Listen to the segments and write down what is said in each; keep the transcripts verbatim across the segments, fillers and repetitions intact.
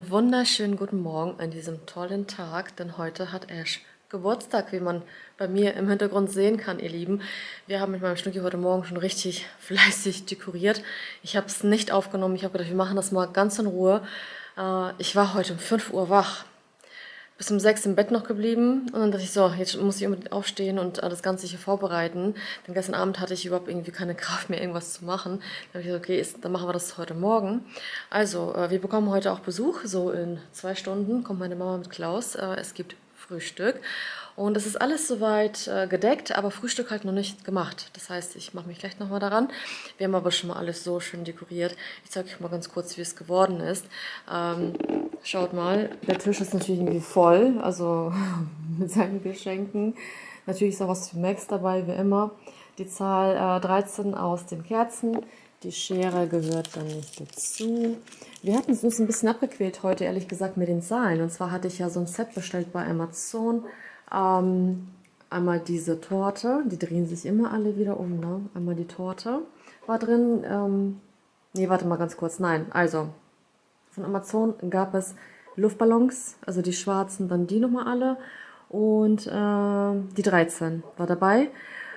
Wunderschönen guten Morgen an diesem tollen Tag, denn heute hat Ash Geburtstag, wie man bei mir im Hintergrund sehen kann, ihr Lieben. Wir haben mit meinem Schnucki heute Morgen schon richtig fleißig dekoriert. Ich habe es nicht aufgenommen, ich habe gedacht, wir machen das mal ganz in Ruhe. Äh, ich war heute um fünf Uhr wach, bis um sechs im Bett noch geblieben und dann dachte ich so, jetzt muss ich unbedingt aufstehen und äh, das Ganze hier vorbereiten. Denn gestern Abend hatte ich überhaupt irgendwie keine Kraft mehr, irgendwas zu machen. Dann habe ich gesagt, okay, ist, dann machen wir das heute Morgen. Also, äh, wir bekommen heute auch Besuch, so in zwei Stunden kommt meine Mama mit Klaus. Äh, es gibt Frühstück und es ist alles soweit äh, gedeckt, aber Frühstück halt noch nicht gemacht. Das heißt, ich mache mich gleich nochmal daran. Wir haben aber schon mal alles so schön dekoriert. Ich zeige euch mal ganz kurz, wie es geworden ist. Ähm, Schaut mal, der Tisch ist natürlich irgendwie voll, also mit seinen Geschenken. Natürlich ist auch was für Max dabei, wie immer. Die Zahl äh, dreizehn aus den Kerzen. Die Schere gehört dann nicht dazu. Wir hatten es uns ein bisschen abgequält heute, ehrlich gesagt, mit den Zahlen. Und zwar hatte ich ja so ein Set bestellt bei Amazon. Ähm, einmal diese Torte, die drehen sich immer alle wieder um, ne? Einmal die Torte war drin. Ähm, nee, warte mal ganz kurz. Nein, also... Von Amazon gab es Luftballons, also die schwarzen, dann die nochmal alle und äh, die dreizehn war dabei.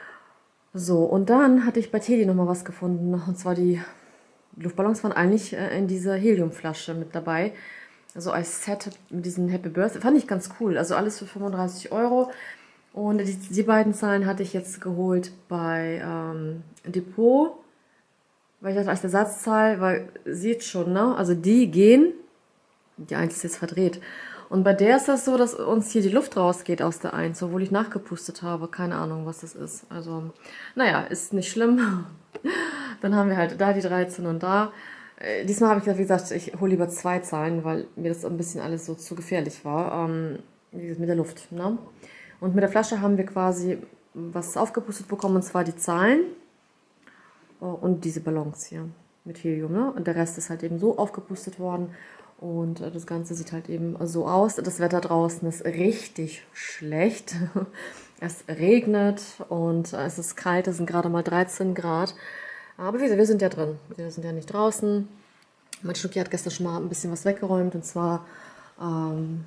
So, und dann hatte ich bei Teddy nochmal was gefunden, und zwar die Luftballons waren eigentlich äh, in dieser Heliumflasche mit dabei. Also als Set mit diesem Happy Birthday, fand ich ganz cool, also alles für fünfunddreißig Euro. Und die, die beiden Zahlen hatte ich jetzt geholt bei ähm, Depot. Weil ich dachte, als Ersatzzahl, weil sieht schon, ne? Also die gehen, die eins ist jetzt verdreht. Und bei der ist das so, dass uns hier die Luft rausgeht aus der eins, obwohl ich nachgepustet habe. Keine Ahnung, was das ist. Also, naja, ist nicht schlimm. Dann haben wir halt da die dreizehn und da. Äh, diesmal habe ich gesagt, wie gesagt, ich hole lieber zwei Zahlen, weil mir das ein bisschen alles so zu gefährlich war. Ähm, wie gesagt, mit der Luft, ne? Und mit der Flasche haben wir quasi was aufgepustet bekommen, und zwar die Zahlen. Und diese Ballons hier mit Helium, ne? Und der Rest ist halt eben so aufgepustet worden. Und das Ganze sieht halt eben so aus. Das Wetter draußen ist richtig schlecht. Es regnet und es ist kalt. Es sind gerade mal dreizehn Grad. Aber wie gesagt, wir sind ja drin. Wir sind ja nicht draußen. Mein Schnucki hat gestern schon mal ein bisschen was weggeräumt. Und zwar... Ähm,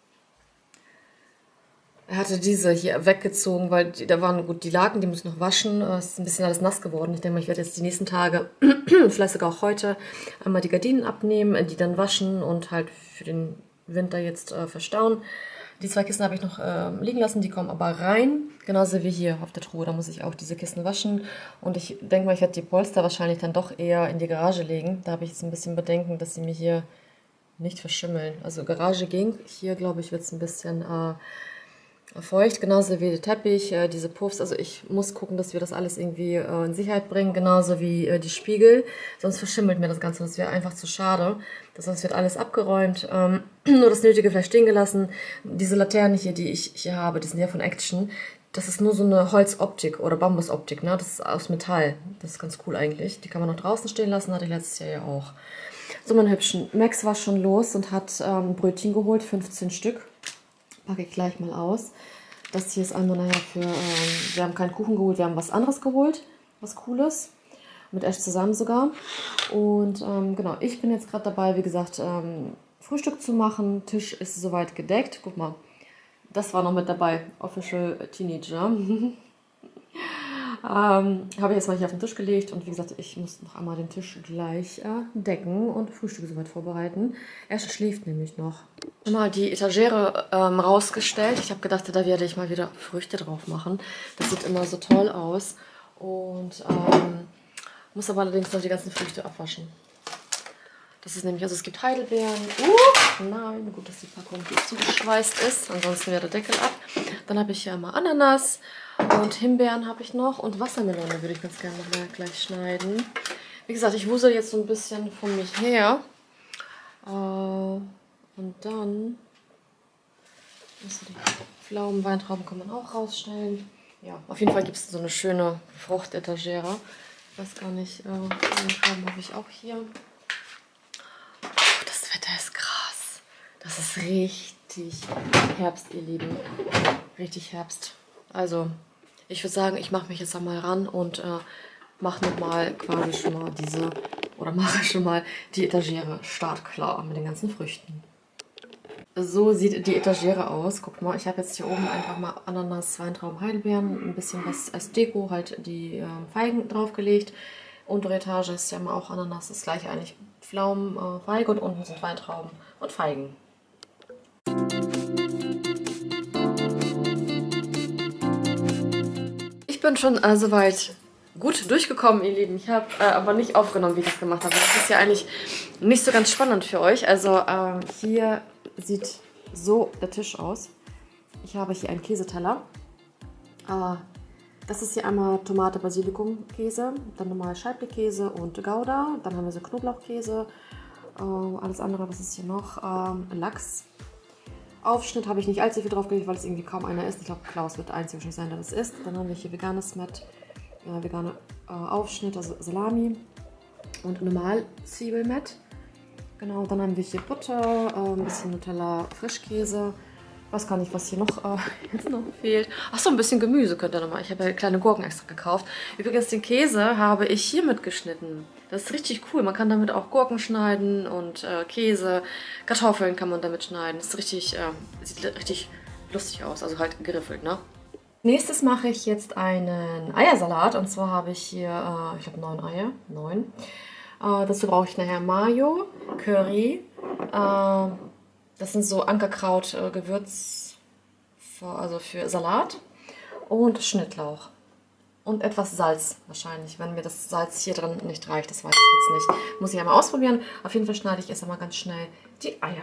Er hatte diese hier weggezogen, weil die, da waren gut die Laken, die muss ich noch waschen. Es ist ein bisschen alles nass geworden. Ich denke mal, ich werde jetzt die nächsten Tage, vielleicht sogar auch heute, einmal die Gardinen abnehmen, die dann waschen und halt für den Winter jetzt äh, verstauen. Die zwei Kissen habe ich noch äh, liegen lassen, die kommen aber rein. Genauso wie hier auf der Truhe, da muss ich auch diese Kissen waschen. Und ich denke mal, ich werde die Polster wahrscheinlich dann doch eher in die Garage legen. Da habe ich jetzt ein bisschen Bedenken, dass sie mir hier nicht verschimmeln. Also Garage ging, hier glaube ich wird es ein bisschen... Äh, feucht, genauso wie der Teppich, äh, diese Puffs. Also ich muss gucken, dass wir das alles irgendwie äh, in Sicherheit bringen, genauso wie äh, die Spiegel. Sonst verschimmelt mir das Ganze, das wäre einfach zu schade. Das heißt, wird alles abgeräumt, ähm, nur das Nötige vielleicht stehen gelassen. Diese Laternen hier, die ich hier habe, die sind ja von Action. Das ist nur so eine Holzoptik oder Bambusoptik, ne? Das ist aus Metall. Das ist ganz cool eigentlich. Die kann man noch draußen stehen lassen, hatte ich letztes Jahr ja auch. So, mein Hübschen. Max war schon los und hat ähm, Brötchen geholt, fünfzehn Stück. Packe ich gleich mal aus. Das hier ist einmal nachher für, ähm, wir haben keinen Kuchen geholt, wir haben was anderes geholt, was Cooles, mit Ash zusammen sogar. Und ähm, genau, ich bin jetzt gerade dabei, wie gesagt, ähm, Frühstück zu machen. Tisch ist soweit gedeckt. Guck mal, das war noch mit dabei, Official Teenager. Ähm, habe ich jetzt mal hier auf den Tisch gelegt und wie gesagt, ich muss noch einmal den Tisch gleich äh, decken und Frühstück soweit vorbereiten. Er schläft nämlich noch. Mal die Etagere ähm, rausgestellt. Ich habe gedacht, da werde ich mal wieder Früchte drauf machen. Das sieht immer so toll aus und ähm, muss aber allerdings noch die ganzen Früchte abwaschen. Das ist nämlich, also es gibt Heidelbeeren. Uh, nein, gut, dass die Packung zugeschweißt ist. Ansonsten wäre der Deckel ab. Dann habe ich hier mal Ananas. Und Himbeeren habe ich noch und Wassermelone würde ich ganz gerne noch mal gleich schneiden. Wie gesagt, ich wusel jetzt so ein bisschen von mich her. Äh, und dann... Also die Pflaumen, Weintrauben kann man auch rausstellen. Ja, auf jeden Fall gibt es so eine schöne Fruchtetagere. Ich weiß gar nicht, äh, Weintrauben habe ich auch hier. Oh, das Wetter ist krass. Das ist richtig Herbst, ihr Lieben. Richtig Herbst. Also... Ich würde sagen, ich mache mich jetzt einmal ran und äh, mache nochmal quasi schon mal diese, oder mache schon mal die Etagere startklar mit den ganzen Früchten. So sieht die Etagere aus. Guck mal, ich habe jetzt hier oben einfach mal Ananas, Weintrauben, Heidelbeeren, ein bisschen was als Deko, halt die äh, Feigen draufgelegt. Untere Etage ist ja immer auch Ananas, das gleiche eigentlich. Pflaumen, äh, Feige und unten sind Weintrauben und Feigen. Ich bin schon äh, soweit gut durchgekommen, ihr Lieben. Ich habe äh, aber nicht aufgenommen, wie ich das gemacht habe. Das ist ja eigentlich nicht so ganz spannend für euch. Also äh, hier sieht so der Tisch aus. Ich habe hier einen Käseteller. Äh, das ist hier einmal Tomate, Basilikum, Käse, dann normal Scheiblekäse und Gouda. Dann haben wir so Knoblauchkäse. Äh, alles andere, was ist hier noch? Ähm, Lachs. Aufschnitt habe ich nicht allzu viel draufgelegt, weil es irgendwie kaum einer ist. Ich glaube, Klaus wird der Einzige wahrscheinlich sein, der das isst. Dann haben wir hier veganes Met, äh, vegane äh, Aufschnitt, also Salami und normal Zwiebelmet. Genau, dann haben wir hier Butter, äh, ein bisschen Nutella, Frischkäse. Weiß gar nicht, was hier noch äh, jetzt noch fehlt. Achso, ein bisschen Gemüse könnt ihr nochmal. Ich habe ja kleine Gurken extra gekauft. Übrigens, den Käse habe ich hier mitgeschnitten. Das ist richtig cool. Man kann damit auch Gurken schneiden und äh, Käse. Kartoffeln kann man damit schneiden. Das ist richtig, äh, sieht richtig lustig aus. Also halt geriffelt, ne? Nächstes mache ich jetzt einen Eiersalat. Und zwar habe ich hier, äh, ich habe neun Eier. Neun. Äh, dazu brauche ich nachher Mayo, Curry, äh, das sind so Ankerkraut, äh, Gewürz, für, also für Salat und Schnittlauch. Und etwas Salz wahrscheinlich, wenn mir das Salz hier drin nicht reicht, das weiß ich jetzt nicht. Muss ich einmal ausprobieren. Auf jeden Fall schneide ich erst einmal ganz schnell die Eier.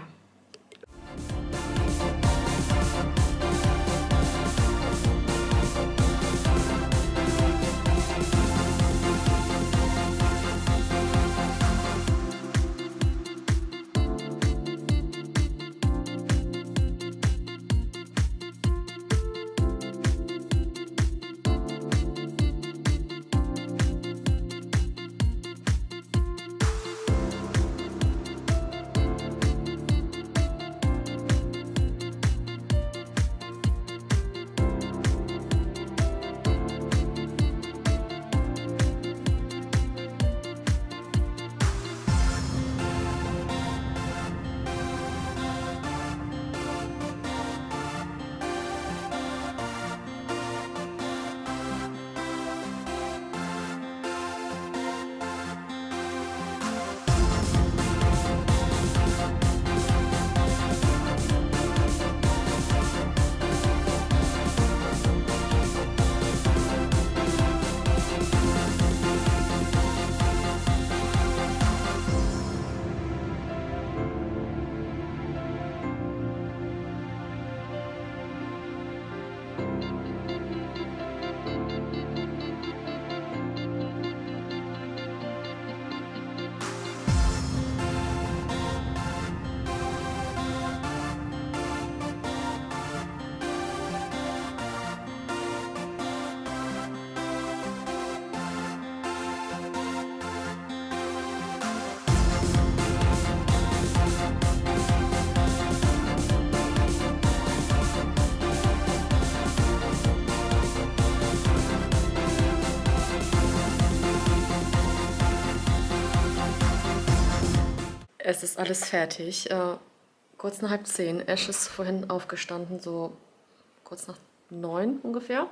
Es ist alles fertig. Äh, kurz nach halb zehn. Ash ist vorhin aufgestanden, so kurz nach neun ungefähr.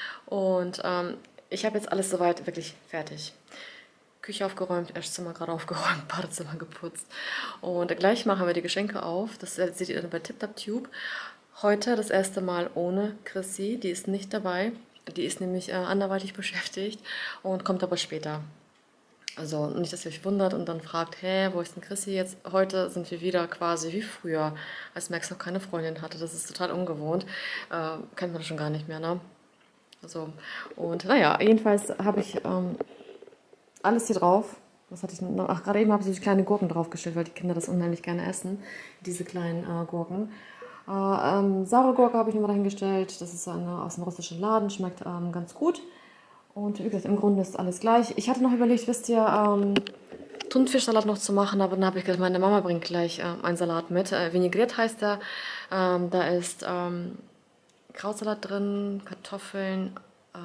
Und ähm, ich habe jetzt alles soweit wirklich fertig. Küche aufgeräumt, Esszimmer gerade aufgeräumt, Badezimmer geputzt. Und gleich machen wir die Geschenke auf. Das seht ihr dann bei TipTapTube. Heute das erste Mal ohne Chrissy. Die ist nicht dabei. Die ist nämlich äh, anderweitig beschäftigt und kommt aber später. Also nicht, dass ihr euch wundert und dann fragt, hä, wo ist denn Chrissy jetzt? Heute sind wir wieder quasi wie früher, als Max noch keine Freundin hatte. Das ist total ungewohnt. Äh, kennt man das schon gar nicht mehr, ne? So. Und naja, jedenfalls habe ich ähm, alles hier drauf. Was hatte ich noch? Ach, gerade eben habe ich so die kleinen Gurken draufgestellt, weil die Kinder das unheimlich gerne essen. Diese kleinen äh, Gurken. Äh, ähm, saure Gurke habe ich nochmal dahingestellt. Das ist eine aus dem russischen Laden, schmeckt ähm, ganz gut. Und wie gesagt, im Grunde ist alles gleich. Ich hatte noch überlegt, wisst ihr, ähm, Thunfischsalat noch zu machen, aber dann habe ich gedacht, meine Mama bringt gleich äh, einen Salat mit. Äh, Vinaigrette heißt der. Ähm, da ist ähm, Krautsalat drin, Kartoffeln, äh,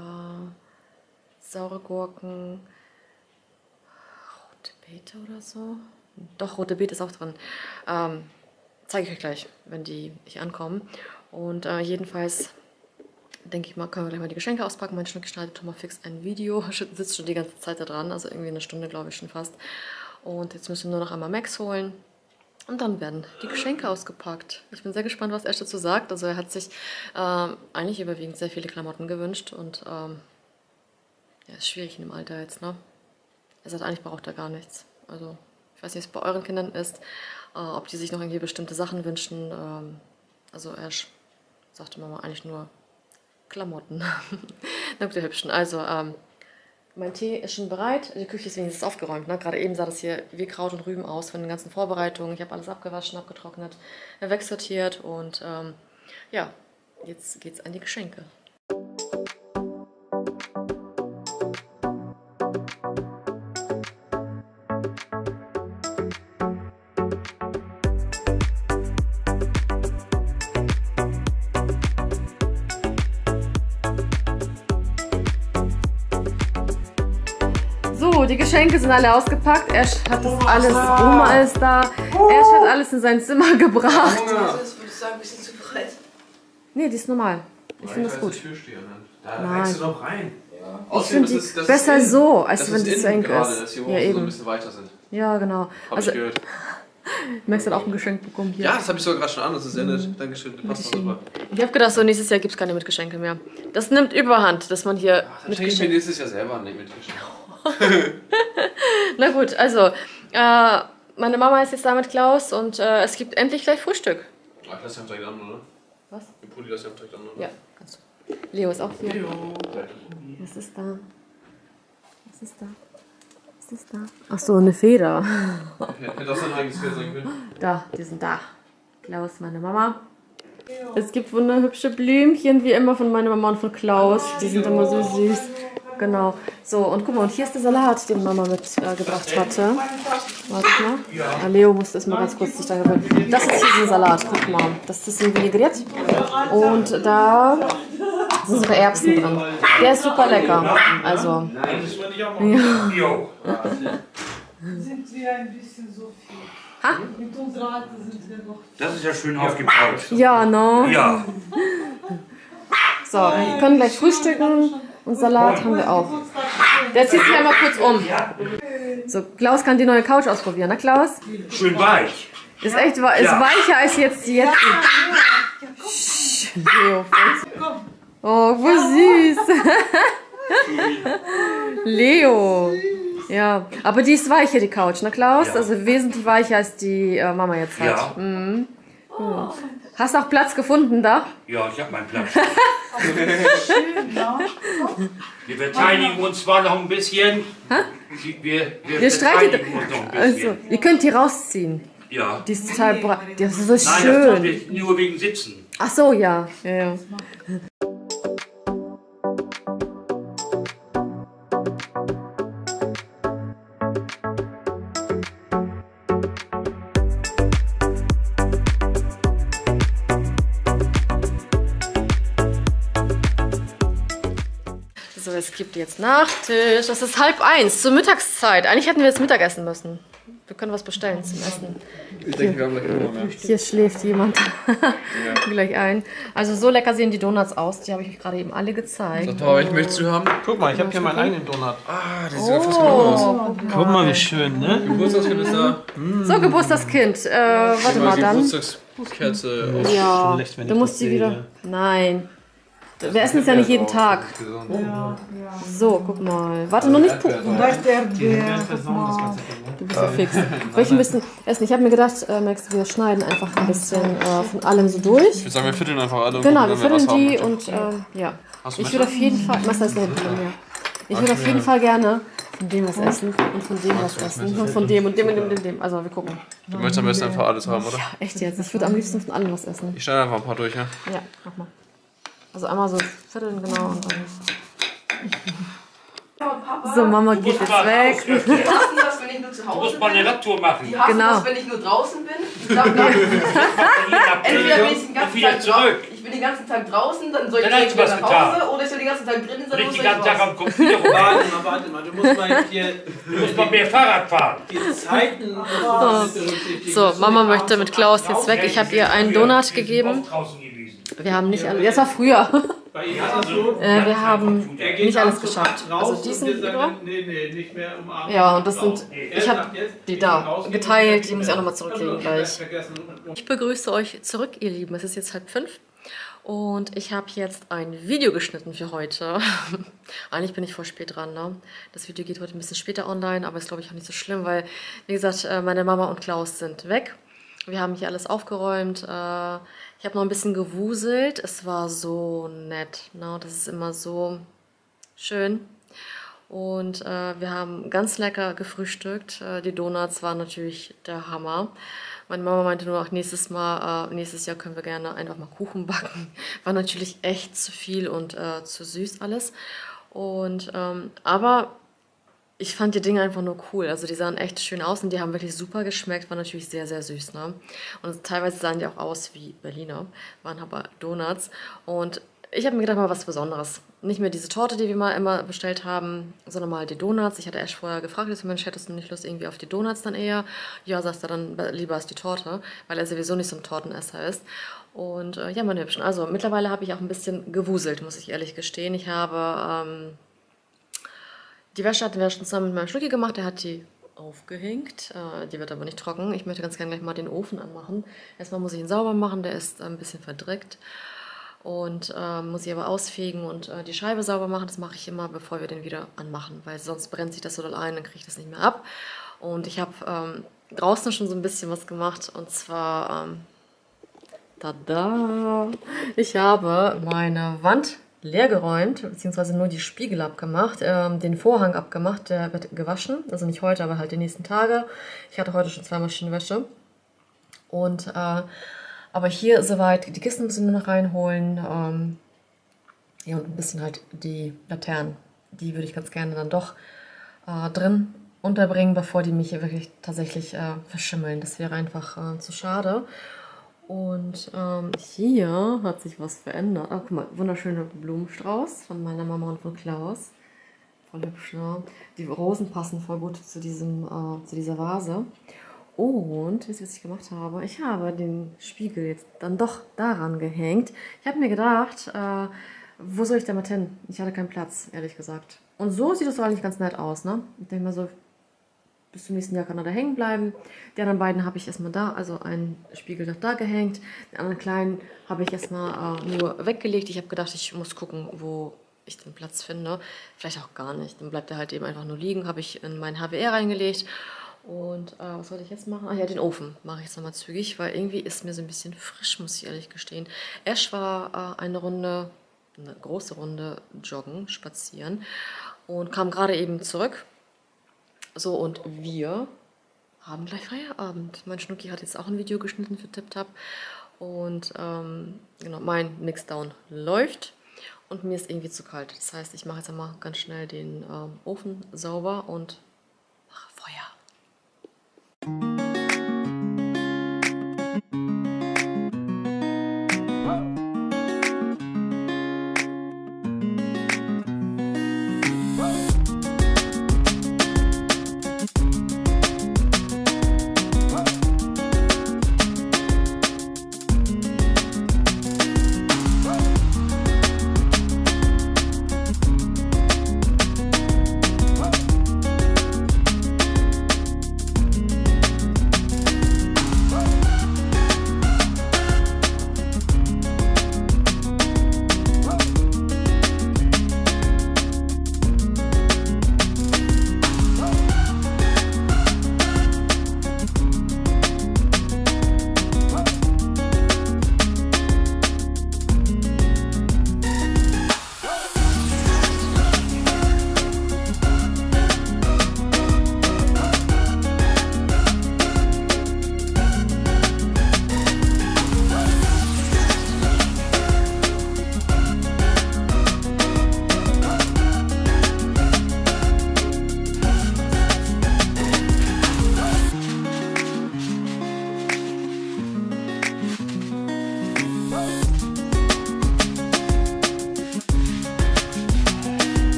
saure Gurken, rote Beete oder so. Doch, rote Beete ist auch drin. Ähm, zeige ich euch gleich, wenn die hier ankommen. Und äh, jedenfalls denke ich mal, können wir gleich mal die Geschenke auspacken. Mein Schnucki schneidet schon mal fix ein Video, sitzt schon die ganze Zeit da dran, also irgendwie eine Stunde, glaube ich, schon fast. Und jetzt müssen wir nur noch einmal Max holen. Und dann werden die Geschenke ausgepackt. Ich bin sehr gespannt, was Ash dazu sagt. Also er hat sich ähm, eigentlich überwiegend sehr viele Klamotten gewünscht. Und ähm, ja, ist schwierig in dem Alter jetzt, ne? Er sagt, eigentlich braucht er gar nichts. Also ich weiß nicht, wie es bei euren Kindern ist, äh, ob die sich noch irgendwie bestimmte Sachen wünschen. Ähm, also Ash sagte Mama eigentlich nur Klamotten. Na gut, ihr Hübschen. Also, ähm, mein Tee ist schon bereit. Die Küche ist wenigstens aufgeräumt. Ne? Gerade eben sah das hier wie Kraut und Rüben aus von den ganzen Vorbereitungen. Ich habe alles abgewaschen, abgetrocknet, wegsortiert und ähm, ja, jetzt geht's an die Geschenke. So, die Geschenke sind alle ausgepackt. Ash hat das alles, Oma ist da. Ash hat alles in sein Zimmer gebracht. Das ist, würde ich sagen, ein bisschen zu breit. Nee, die ist normal. Ich finde das gut. Da reichst du doch rein. Ja. Ich finde die das ist, besser ist so, als wenn die zu eng ist. Dass die ja, eben. So ein bisschen weiter sind. Ja, genau. Hab also, ich gehört. Max hat auch ein Geschenk bekommen hier. Ja, das habe ich sogar gerade schon an. Das ist sehr nett. Dankeschön. Das passt auch super. Ich habe gedacht, so nächstes Jahr gibt es keine Mitgeschenke mehr. Das nimmt Überhand, dass man hier. Ach, dann schenke ich mir nächstes Jahr selber nicht Mitgeschenke. Na gut, also, äh, meine Mama ist jetzt da mit Klaus und äh, es gibt endlich gleich Frühstück. Ach, lass dich direkt an, oder? Was? Den Pulli lass dich direkt an, oder? Ja, kannst du. Leo ist auch hier. Leo. Was ist da? Was ist da? Was ist da? Ach so, eine Feder. Hätte das ein eigenes Feder sein können? Da, die sind da. Klaus, meine Mama. Es gibt wunderhübsche Blümchen, wie immer von meiner Mama und von Klaus. Die sind immer so süß. Genau. So, und guck mal, und hier ist der Salat, den Mama mitgebracht äh, hatte. Warte mal. Ja, Leo musste es mal ganz kurz sich da gewöhnen. Das ist hier so ein Salat, guck mal. Das ist ein Vinaigrette. Und da sind sogar Erbsen drin. Der ist super lecker. Also. Ja. Sind wir ein bisschen so viel. Ha? Mit unserer Alter sind wir noch. Das ist ja schön aufgebaut. Ja, no? Ja. So, wir können gleich frühstücken. Und Salat haben wir auch. Der zieht sich einmal kurz um. So, Klaus kann die neue Couch ausprobieren, na Klaus? Schön weich. Ist echt ist ja. weicher als jetzt die jetzt. Leo, oh, wie süß. Leo. Ja, aber die ist weicher, die Couch, na Klaus? Ja. Also wesentlich weicher als die äh, Mama jetzt hat. Ja. Mhm. Hm. Hast du auch Platz gefunden da? Ja, ich habe meinen Platz. Schön, ja. Wir verteidigen uns zwar noch ein bisschen. Hä? Wir, wir, Ihr streitet. verteidigen uns noch ein bisschen. Also, ihr könnt die rausziehen. Ja. Die ist total breit. Die ist so Nein, das schön. tun wir nur wegen Sitzen. Ach so, ja. ja, ja. So, es gibt jetzt Nachtisch. Das ist halb eins zur Mittagszeit. Eigentlich hätten wir jetzt Mittag essen müssen. Wir können was bestellen zum Essen. Ich denke, wir haben gleich Hunger mehr. Hier schläft jemand gleich ein. Also so lecker sehen die Donuts aus. Die habe ich euch gerade eben alle gezeigt. So toll, welchen möchtest du haben? Guck mal, ich habe hier meinen eigenen Donut. Ah, der sieht ja fast genau aus. Guck mal, wie schön, ne? Geburtstagskind ist da. So, Geburtstagskind. Äh, warte mal dann. Geburtstagskerze aus. Ja, schlecht, wenn du ich musst das die sehe. wieder... Nein. Wir essen es ja nicht jeden Tag. Ja, ja. So, guck mal. Warte, noch nicht gucken. Da ist der Erdbeer. Guck mal. Du bist so fix. Welchen müssen essen? Ich habe mir gedacht, äh, Max, wir schneiden einfach ein bisschen äh, von allem so durch. Ich würde sagen, wir vierteln einfach alle. Genau, wir wenn was füllen die haben. und ähm, ja. Hast du Ich Messer? würde auf jeden Fall. Messer ist hinten bei mir. Ich würde auf jeden Fall gerne von dem was essen und von dem was essen und von dem und dem und dem und dem. Also wir gucken. Du möchtest am besten einfach alles haben, oder? Echt jetzt? Ich würde am liebsten von allem was essen. Ich schneide einfach ein paar durch, ja? Ja, mach mal. Also einmal so vierteln genau und dann. So, Mama geht jetzt weg. Die hassen das, wenn ich nur zu Du Hause musst mal bin. eine Radtour machen. Die hassen Genau. das, wenn ich nur draußen bin. Ich darf gar nicht. Entweder bin ich den ganzen wieder Tag zurück. Ich bin den ganzen Tag draußen, dann soll ich Dann hast direkt du was wieder nach Hause, getan. oder ich soll den ganzen Tag drinnen sein, Nicht oder die soll ich ganze Tag raus? am Computer rum. Warte mal, warte mal. Du musst mal hier Du musst mal mehr Fahrrad fahren. die Zeiten berücksichtigen. So, Mama möchte mit Klaus jetzt weg. Ich habe ihr einen Donut gegeben. Wir haben nicht alles. Das war früher. Bei ihm ist es so, Äh, wir haben er geht nicht alles abends geschafft. raus Also die und sind wir sagen über. dann, nee, nee, nicht mehr umarmen. Ja, und das Raus. sind. Er Ich habe sagt jetzt, die ich da bin rausgehen, geteilt. ich Die muss ich auch nochmal bin zurücklegen vergessen. gleich. Vergessen. Ich begrüße euch zurück, ihr Lieben. Es ist jetzt halb fünf. Und ich habe jetzt ein Video geschnitten für heute. Eigentlich bin ich voll spät dran, ne? Das Video geht heute ein bisschen später online, aber ist, glaube ich, auch nicht so schlimm, weil, wie gesagt, meine Mama und Klaus sind weg. Wir haben hier alles aufgeräumt. Ich habe noch ein bisschen gewuselt. Es war so nett, ne? Das ist immer so schön. Und äh, wir haben ganz lecker gefrühstückt. Äh, die Donuts waren natürlich der Hammer. Meine Mama meinte nur, auch nächstes Mal, äh, nächstes Jahr können wir gerne einfach mal Kuchen backen. War natürlich echt zu viel und äh, zu süß alles. Und ähm, aber ich fand die Dinge einfach nur cool. Also die sahen echt schön aus und die haben wirklich super geschmeckt. War natürlich sehr, sehr süß, ne? Und teilweise sahen die auch aus wie Berliner, waren aber Donuts. Und ich habe mir gedacht, mal was Besonderes. Nicht mehr diese Torte, die wir mal immer bestellt haben, sondern mal die Donuts. Ich hatte erst vorher gefragt, ich so, Mensch, hättest du nicht Lust irgendwie auf die Donuts dann eher? Ja, sagst du dann lieber als die Torte, weil er sowieso nicht so ein Tortenesser ist. Und äh, ja, meine Hübschen. Also mittlerweile habe ich auch ein bisschen gewuselt, muss ich ehrlich gestehen. Ich habe ähm, die Wäsche hatten wir schon zusammen mit meinem Schnucki gemacht. Der hat die aufgehängt. Äh, die wird aber nicht trocken. Ich möchte ganz gerne gleich mal den Ofen anmachen. Erstmal muss ich ihn sauber machen, der ist äh, ein bisschen verdreckt. Und äh, muss ich aber ausfegen und äh, die Scheibe sauber machen. Das mache ich immer, bevor wir den wieder anmachen, weil sonst brennt sich das so doll ein, dann kriege ich das nicht mehr ab. Und ich habe ähm, draußen schon so ein bisschen was gemacht und zwar, ähm, tada, ich habe meine Wand leer geräumt, beziehungsweise nur die Spiegel abgemacht, ähm, den Vorhang abgemacht, der wird gewaschen, also nicht heute, aber halt die nächsten Tage. Ich hatte heute schon zwei Maschinenwäsche und äh, aber hier soweit, die Kisten müssen wir nur noch reinholen. Ähm, ja, und ein bisschen halt die Laternen. Die würde ich ganz gerne dann doch äh, drin unterbringen, bevor die mich hier wirklich tatsächlich äh, verschimmeln. Das wäre einfach äh, zu schade. Und ähm, hier hat sich was verändert. Ah, guck mal, wunderschöner Blumenstrauß von meiner Mama und von Klaus. Voll hübsch, ne? Die Rosen passen voll gut zu, diesem, äh, zu dieser Vase. Und, wisst ihr, was ich gemacht habe? Ich habe den Spiegel jetzt dann doch daran gehängt. Ich habe mir gedacht, äh, wo soll ich damit hin? Ich hatte keinen Platz, ehrlich gesagt. Und so sieht das doch eigentlich ganz nett aus, ne? Ich denke mal so, bis zum nächsten Jahr kann er da hängen bleiben. Die anderen beiden habe ich erstmal da, also einen Spiegel noch da gehängt. Den anderen kleinen habe ich erstmal äh, nur weggelegt. Ich habe gedacht, ich muss gucken, wo ich den Platz finde. Vielleicht auch gar nicht. Dann bleibt er halt eben einfach nur liegen. Habe ich in meinen H W R reingelegt. Und äh, was wollte ich jetzt machen? Ah ja, den Ofen mache ich jetzt nochmal zügig, weil irgendwie ist mir so ein bisschen frisch, muss ich ehrlich gestehen. Ash war äh, eine Runde, eine große Runde joggen, spazieren und kam gerade eben zurück. So, und wir haben gleich Feierabend. Mein Schnucki hat jetzt auch ein Video geschnitten für TipTap. Und ähm, genau, mein Mixdown läuft. Und mir ist irgendwie zu kalt. Das heißt, ich mache jetzt einmal ganz schnell den ähm, Ofen sauber und mache Feuer.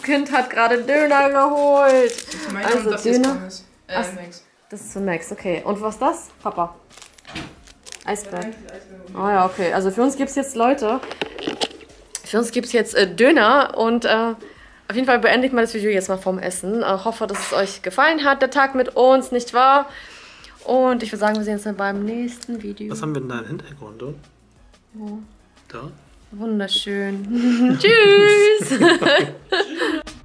Kind hat gerade Döner geholt. Also das ist Döner. Pommes. Äh, Ach, Max. Das ist für Max, okay. Und was ist das? Papa. Eisberg. Oh ja, okay. Also für uns gibt es jetzt, Leute, für uns gibt es jetzt äh, Döner und äh, auf jeden Fall beende ich mal das Video jetzt mal vom Essen. Ich äh, hoffe, dass es euch gefallen hat, der Tag mit uns, nicht wahr? Und ich würde sagen, wir sehen uns dann beim nächsten Video. Was haben wir denn da im Hintergrund? Oh? Wo? Da? Wunderschön. Tschüss.